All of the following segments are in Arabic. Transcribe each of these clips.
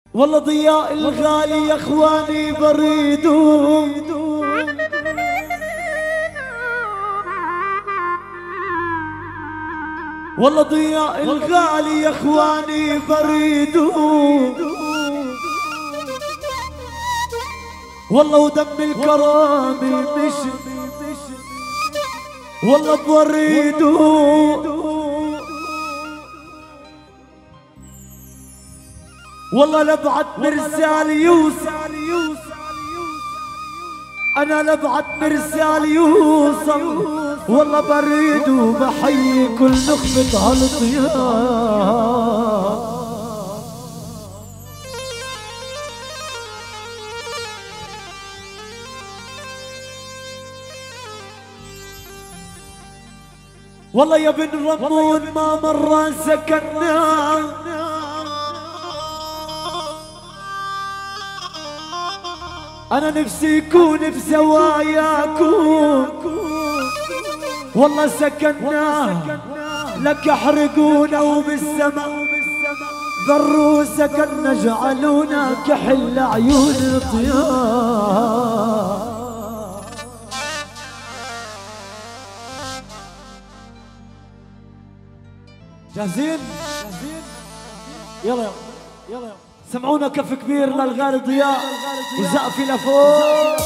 والله ضياء الغالي يا اخواني بريدهم، والله ضياء الغالي يا اخواني بريدهم، والله ودم الكرامي مشي والله بوريدهم، والله لبعت مرسال يوصل، انا لبعت مرسال يوصل، والله بريد وبحيي كل نخبة هالطيار. والله يا بن رمون ما مرة سكننا، أنا نفسي يكون بزواياكم، والله سكننا لك يحرقونا وبالسما ذروا سكننا جعلونا كحل عيون الطيار. جاهزين؟ يلا يلا سمعونا كف كبير للغالي ضياء وزقفي لفوق.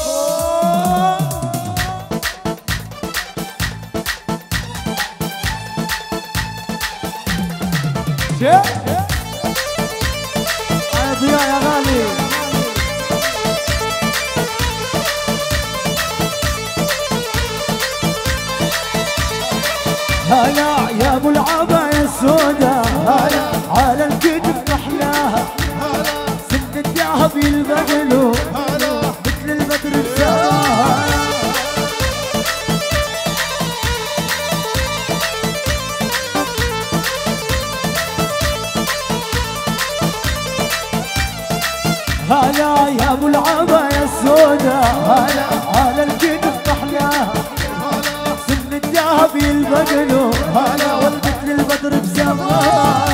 يا ضياء يا غالي هلا يا ابو العباية السوداء، هلا على الكتف محلاها، سن الذهب يلبقلو مثل البدر بسواها. هلا يا ابو العباية السوداء، هلا على الكتف محلاها، سن الذهب يلبقلو هلا والمثل البدر بسواها.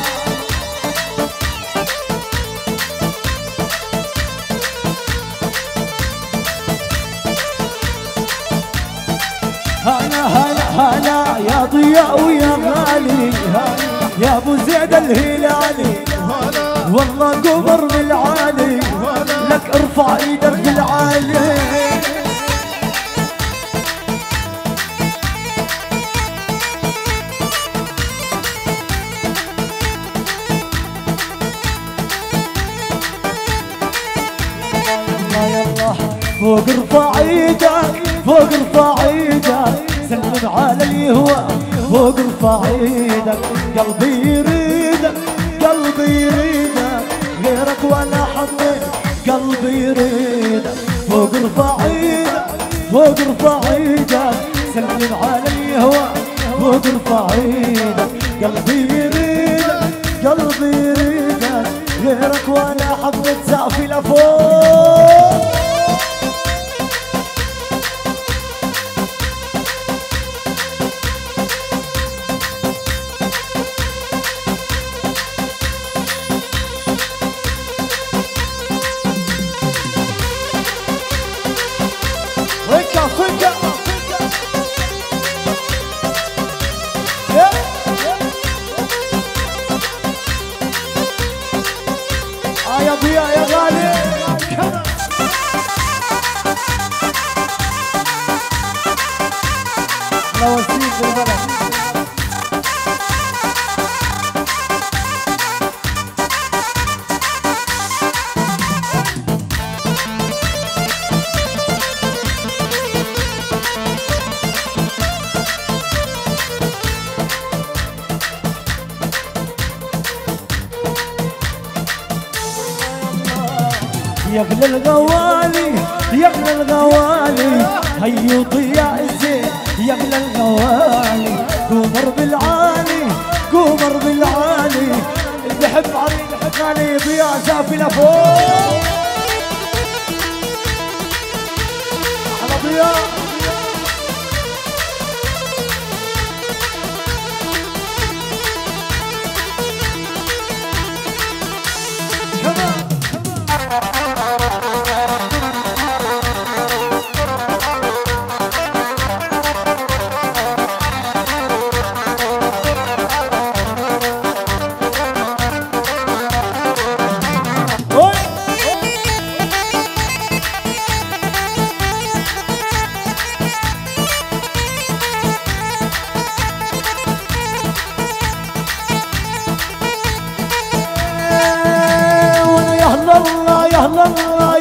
هلا هلا هلا يا ضياء ويا غالي، يا ابو زيد الهلالي، والله قمر بالعالي، لك ارفع ايدك بالعالي. يلا فوق ارفع ايدك، فوق ارفع ايدك، سلم على اليهوى، فوق ارفع ايدك، قلبي يريدك، قلبي يريدك، غيرك ولا حبيت، قلبي يريدك، فوق ارفع ايدك، فوق ارفع ايدك، سلم على اليهوى، فوق ارفع ايدك، قلبي يريدك، قلبي يريدك، غيرك ولا حبيت، سقفي لفوق. يا ضياء يا غالي لو وسيم بالبلد. يا اغلى الغوالي يا اغلى الغوالي، هيو ضياء الزين يا اغلى الغوالي، قمر بالعالي قمر بالعالي، اللي بحب عريض غالي ضياء زافي لفوق. احلى ضياء كمان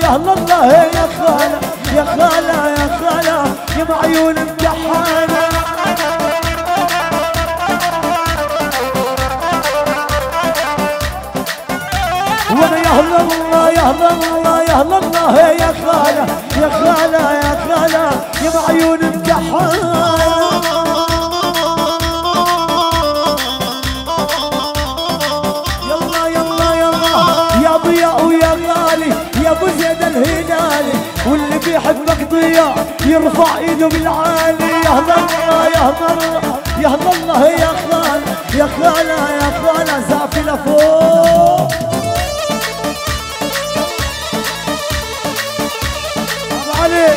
يا الله يا خالة يا خالة يا خالة يا معيون امتحانة وانا يا الله يا الله يا الله يا خالة يا خالة يا خالة يا معيون امتحانة يا ضياء ويا غالي يا ابو زيد الهلالي واللي بيحبك ضياء يرفع ايده بالعالي يا الله يا الله يا الله يا خالة يا خالة يا خالة زعفي لفوق ابو علي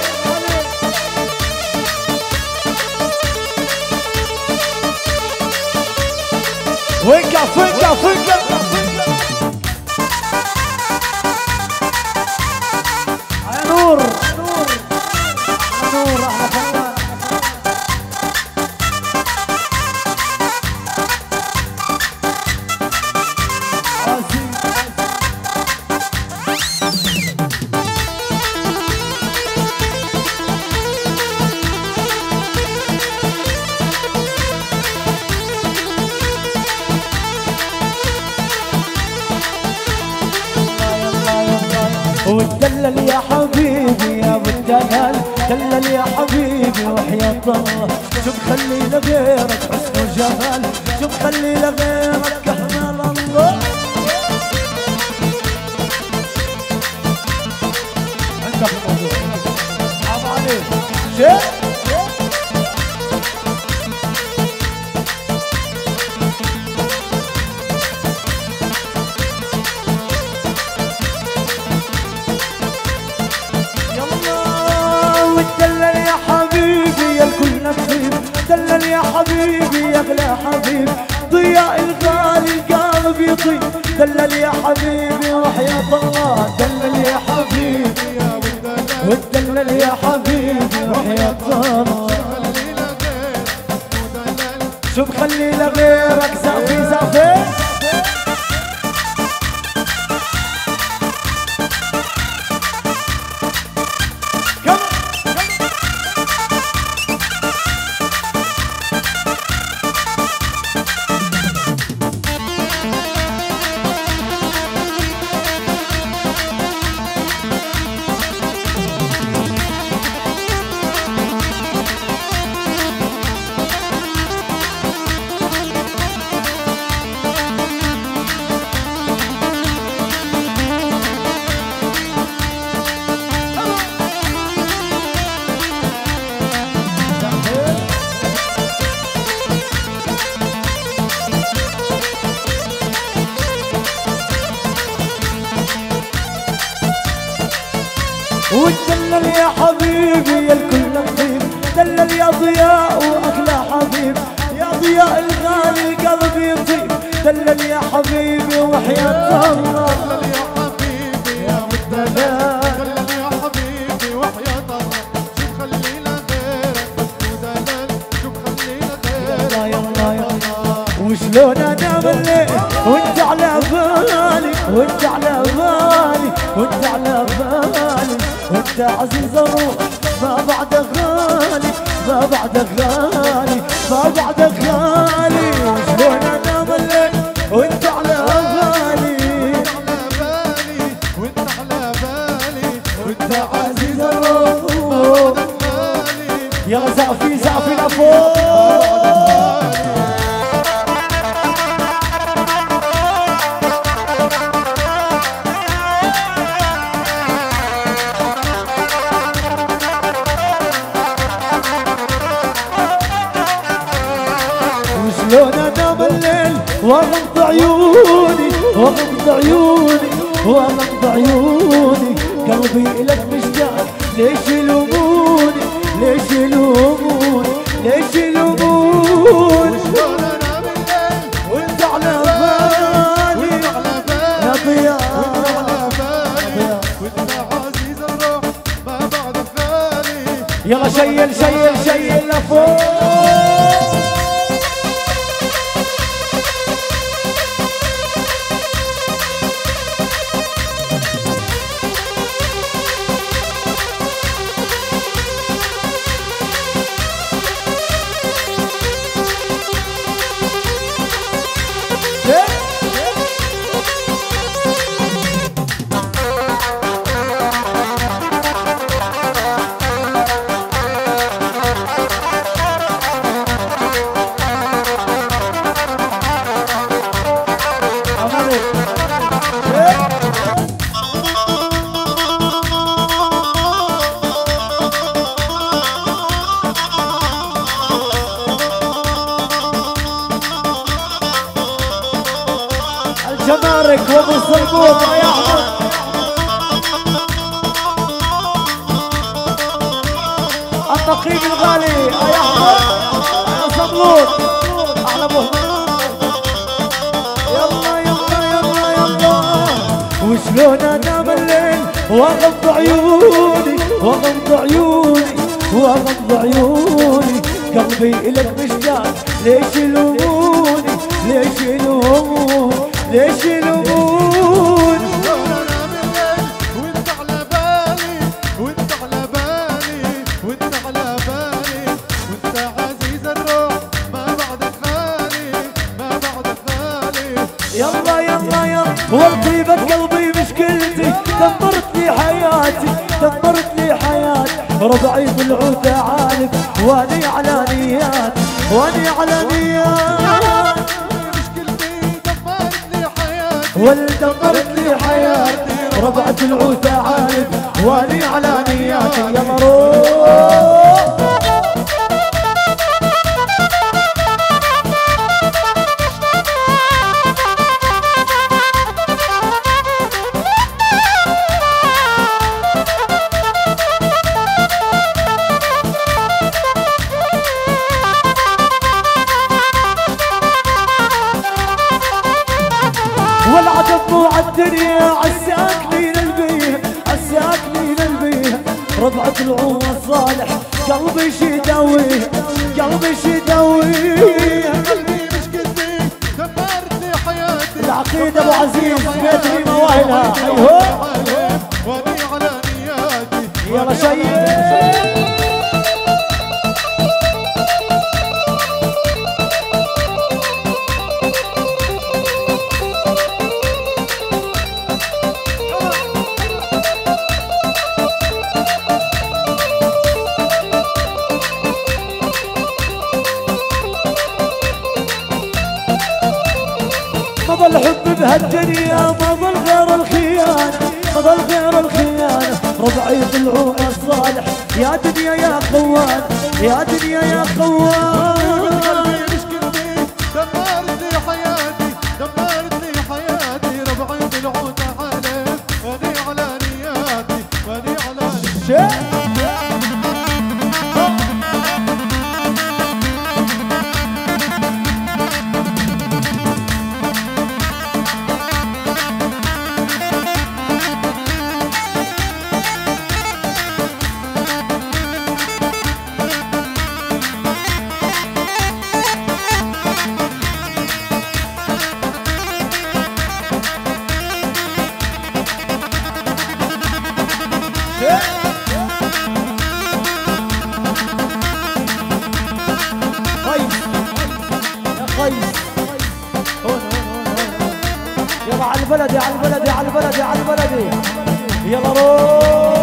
وقف وقف وقف نور نور نور احلى فنان وتدلل يا حبيبي يا ابو الدلال دلل يا حبيبي وحياة الله شو بخلي لغيرك حسن وجمال شو بخلي لغيرك كحمال الله عندك الموضوع حرام عليك شيء دلل يا حبيبي يا اغلى حبيب ضياء الغالي القلب يطيب دلل يا حبيبي وحياة الله دلل يا حبيبي وتدلل يا حبيبي وحياة الله شو بخلي لغيرك زعفي زعفي وتدلل يا حبيبي يا الكل نظيف دلل يا ضياء واغلى حبيب يا ضياء الغالي قلبي يطيب دلل يا حبيبي وحياة الله دلل يا حبيبي يا بالدلال دلل يا حبيبي وحياة الله شو بخلينا غيرك ودلل شو بخلينا غيرك يا الله يا الله وشلون انا بالليل وانت على بالي وانت على بالي وانت على بالي وانت عزيز الروح ما بعدك غالي ما بعدك غالي ما بعدك غالي وشلون انا بالليل وانت على بالي وانت على بالي وانت عزيز الروح يا زعفي زعفي لفوق شلون انام الليل واغمض عيوني واغمض عيوني واغمض عيوني قلبي الك مشتاق ليش يلوموني ليش يلوموني ليش يلوموني شلون انام الليل وانت على بالي يا ضياء وانت على بالي وانت عزيز الروح ما بعدك غالي يلا شيل شيل شيل لفوق مضبوط يا احمد. النقيب الغالي يا احمد يا صبلوط احلى ابو يلا يلا يلا يلا. وشلون انام الليل واغض عيوني واغض عيوني واغض عيوني، قلبي الك مشتاق ليش يلوموني ليش يلوموني ليش يلوموني. شلون انام الليل وانت على بالي وانت على بالي وانت على بالي وانت عزيز الروح ما بعدك غالي ما بعدك غالي. يلا يلا يلا والطيبة قلبي مشكلتي دمرت لي حياتي دمرت لي حياتي، ربعي بالعود عالف واني على نيات واني على نيات. مشكلتي دمرت لي حياتي ودمرت لي حياتي، ربعة العود عالف واني على نياتي. يلا روح والعجب مو عالدنيا عالساكنين البيه عالساكنين البيه، ربعة العود الصالح قلبي شداويه قلبي شداويه. قلبي مشكلتي دمرت لي حياتي العقيدة ابو عزيز بيت لي مواهلها ايوه واني على نياتي. يلا شيء ما ظل حب بهالدنيا ما ظل غير الخيانة ما ظل غير الخيانة، ربعي بالعون الصالح يا دنيا يا خوان يا دنيا يا خوان. قلبي مشكلتي دمرت لي حياتي دمرت لي حياتي، ربعي بالعود عالف واني على نياتي واني على نياتي. يلا على البلدي على البلدي على البلدي على البلدي يلا روح.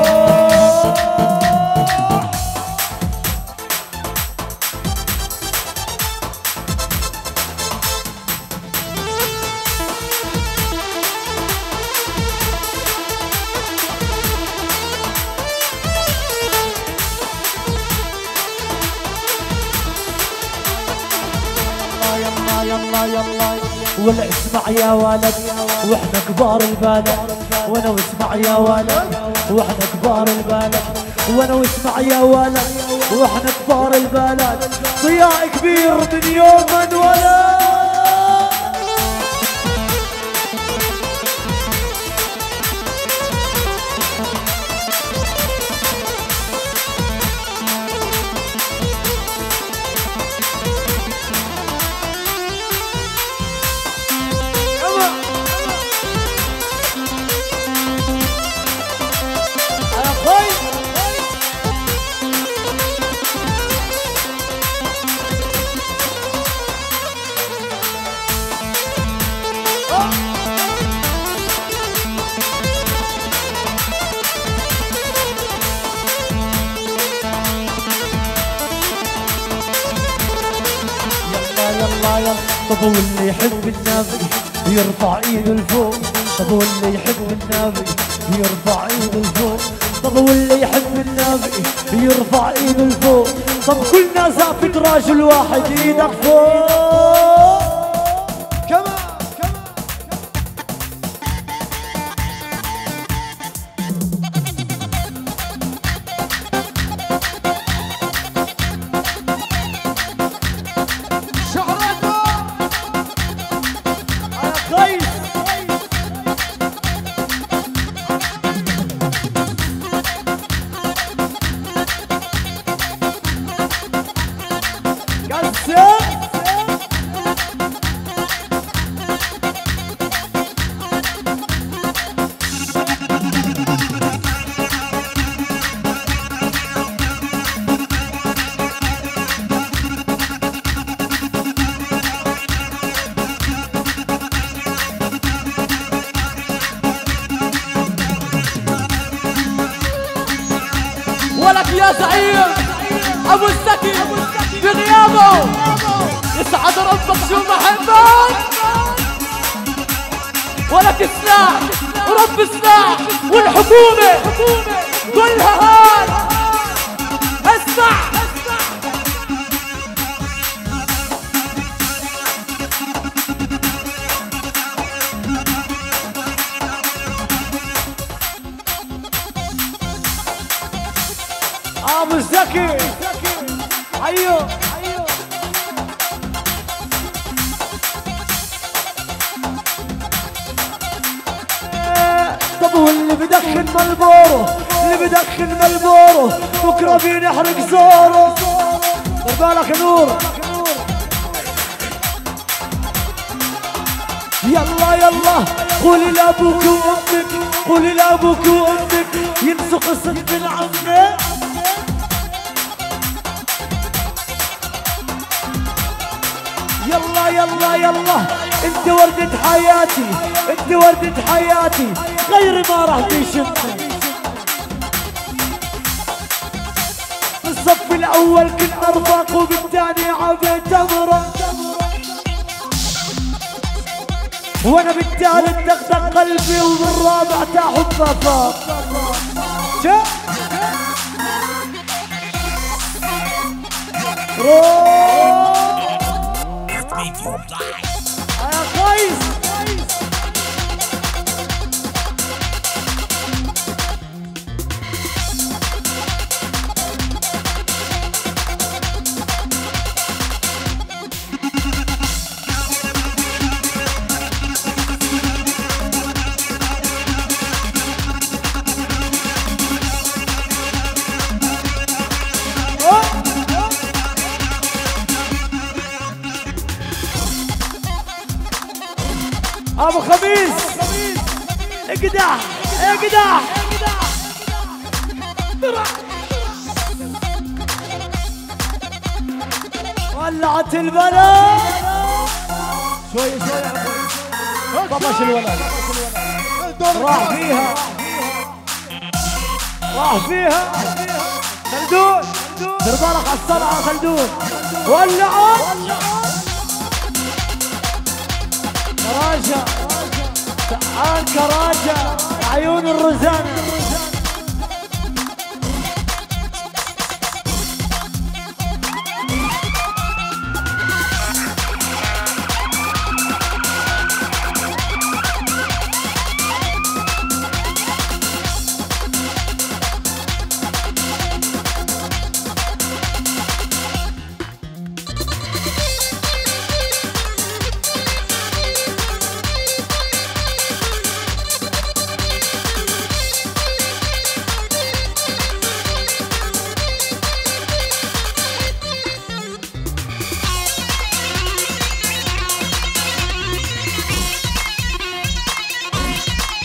يلا يلا يلا ولا اسمع يا ولد واحنا كبار البلد، وانا واسمع يا ولد واحنا كبار البلد، وانا واسمع يا ولد واحنا كبار البلد، ضياء كبير من يوم انولد. يلا يلا طب واللي يحب النبي يرفع ايده لفوق، طب واللي يحب النبي يرفع ايده لفوق، طب واللي يحب النبي يرفع ايده لفوق، طب كلنا زافت راجل واحد ايدك فوق. كمان يا زعيم ابو الزكي بغيابه يسعد ربك شو بحبك ولك سلاح ورب سلاح والحكومة كلها هاي اسمع ابو الزكي ايوه طب واللي بدخن ملبورو اللي بدخن ملبورو بكره بينحرق زوره دير بالك نور يلا يلا قولي لابوك وامك قولي لابوك وامك ينسوا قصة بن عمك يلا يلا يلا انت وردة حياتي انت وردة حياتي غيري ما راح تشمني بالصف الاول كنا رفاق وبالثاني عبيت امره وانا بالثالث دغدغ قلبي وبالرابع تاحب فاق يا كويس ابو خميس اقدح اقدح ولعت البلد شوي شوي طفش الولد راح فيها راح فيها خلدون دير بالك على الصلعه خلدون ولعوا كراجة تعال كراجة عيون الرزان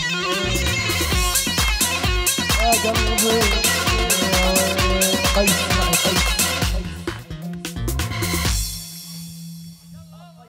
قلبي